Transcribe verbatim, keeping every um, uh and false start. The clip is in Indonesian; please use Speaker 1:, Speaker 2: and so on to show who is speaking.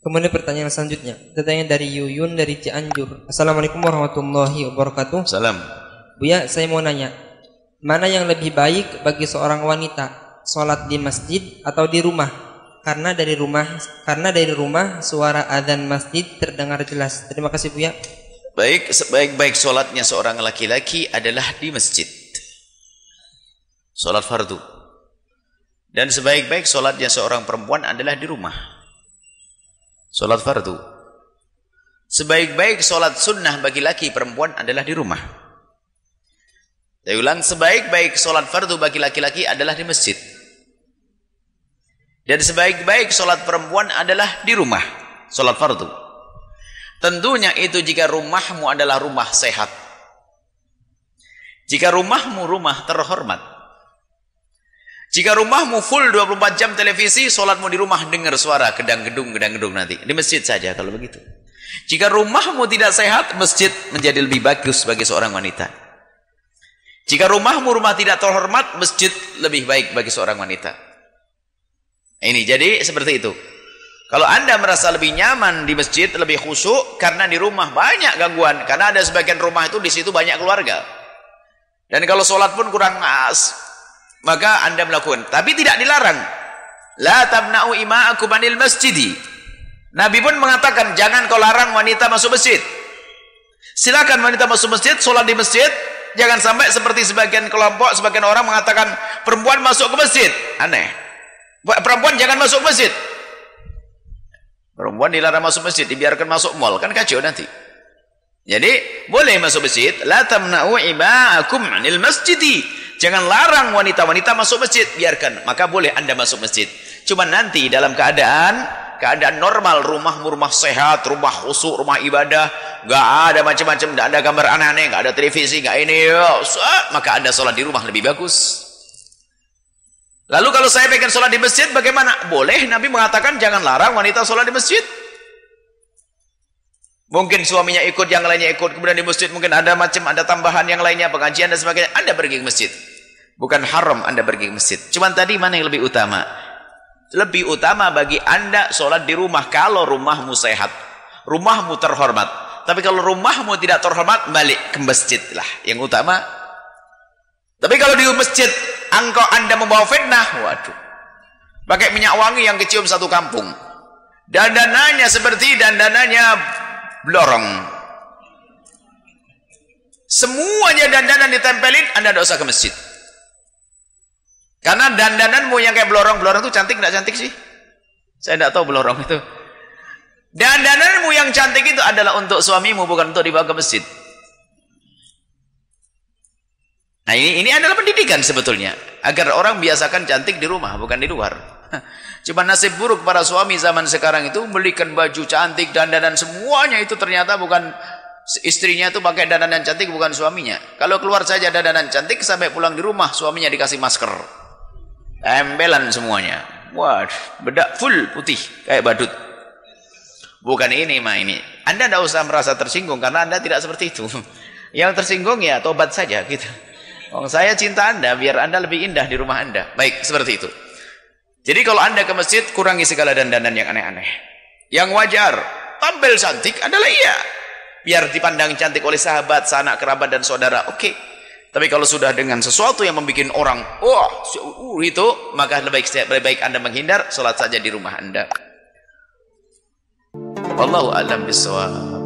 Speaker 1: Kemudian pertanyaan selanjutnya, pertanyaan dari Yuyun dari Cianjur. Assalamualaikum warahmatullahi wabarakatuh.
Speaker 2: Salam.
Speaker 1: Buya, saya mau nanya, mana yang lebih baik bagi seorang wanita, sholat di masjid atau di rumah? Karena dari rumah, karena dari rumah suara adzan masjid terdengar jelas. Terima kasih Buya.
Speaker 2: Baik, sebaik-baik sholatnya seorang laki-laki adalah di masjid, sholat fardu. Dan sebaik-baik sholatnya seorang perempuan adalah di rumah, sholat fardu. Sebaik-baik sholat sunnah bagi laki perempuan adalah di rumah. Saya ulang, sebaik-baik sholat fardu bagi laki-laki adalah di masjid. Dan sebaik-baik sholat perempuan adalah di rumah, sholat fardu. Tentunya itu jika rumahmu adalah rumah sehat. Jika rumahmu rumah terhormat. Jika rumahmu full dua puluh empat jam televisi, sholatmu di rumah dengar suara gedang-gedung, gedang-gedung nanti. Di masjid saja kalau begitu. Jika rumahmu tidak sehat, masjid menjadi lebih bagus bagi seorang wanita. Jika rumahmu rumah tidak terhormat, masjid lebih baik bagi seorang wanita. Ini jadi seperti itu. Kalau Anda merasa lebih nyaman di masjid, lebih khusyuk, karena di rumah banyak gangguan. Karena ada sebagian rumah itu di situ banyak keluarga. Dan kalau sholat pun kurang as, maka Anda melakukan. Tapi tidak dilarang. La tamna'u ima'akum anil masjidi. Nabi pun mengatakan, jangan kau larang wanita masuk masjid. Silakan wanita masuk masjid, sholat di masjid. Jangan sampai seperti sebagian kelompok, sebagian orang mengatakan perempuan masuk ke masjid. Aneh. Perempuan jangan masuk masjid. Perempuan dilarang masuk masjid, dibiarkan masuk mall, kan kacau nanti. Jadi boleh masuk masjid. La tamna'u ima'akum anil masjidi. Jangan larang wanita-wanita masuk masjid, biarkan. Maka boleh Anda masuk masjid. Cuma nanti dalam keadaan keadaan normal, rumahmu rumah sehat, rumah khusyuk, rumah ibadah, enggak ada macam-macam, enggak ada gambar aneh-aneh, enggak ada televisi, enggak ini, maka Anda sholat di rumah lebih bagus. Lalu kalau saya pengen sholat di masjid, bagaimana? Boleh, Nabi mengatakan jangan larang wanita sholat di masjid. Mungkin suaminya ikut, yang lainnya ikut, kemudian di masjid mungkin ada macam, ada tambahan yang lainnya, pengajian dan sebagainya. Anda pergi ke masjid. Bukan haram Anda pergi ke masjid. Cuman tadi mana yang lebih utama? Lebih utama bagi Anda sholat di rumah kalau rumahmu sehat, rumahmu terhormat. Tapi kalau rumahmu tidak terhormat, balik ke masjid lah yang utama. Tapi kalau di masjid engkau Anda membawa fitnah, waduh, pakai minyak wangi yang kecium satu kampung, dandanannya seperti dandanannya blorong, semuanya dandanan ditempelin, Anda tidak usah ke masjid. Karena dandananmu yang kayak blorong-blorong itu cantik tidak cantik sih? Saya tidak tahu blorong itu. Dandananmu yang cantik itu adalah untuk suamimu, bukan untuk dibawa ke masjid. Nah ini, ini adalah pendidikan sebetulnya. Agar orang biasakan cantik di rumah, bukan di luar. Cuma nasib buruk para suami zaman sekarang itu belikan baju cantik, dandanan semuanya itu ternyata bukan istrinya itu pakai dandanan cantik, bukan suaminya. Kalau keluar saja dandanan cantik, sampai pulang di rumah suaminya dikasih masker. Tempelan semuanya. Wah, bedak full putih kayak badut. Bukan ini mah ini. Anda tidak usah merasa tersinggung karena Anda tidak seperti itu. Yang tersinggung ya tobat saja gitu. Oh, saya cinta Anda biar Anda lebih indah di rumah Anda. Baik, seperti itu. Jadi kalau Anda ke masjid, kurangi segala dandanan yang aneh-aneh. Yang wajar, tampil cantik adalah iya. Biar dipandang cantik oleh sahabat, sanak, kerabat dan saudara. Oke. Okay. Tapi kalau sudah dengan sesuatu yang membuat orang, wah, oh, uh, itu, maka lebih baik, lebih baik Anda menghindar, sholat saja di rumah Anda. Wallahu a'lam bishawab.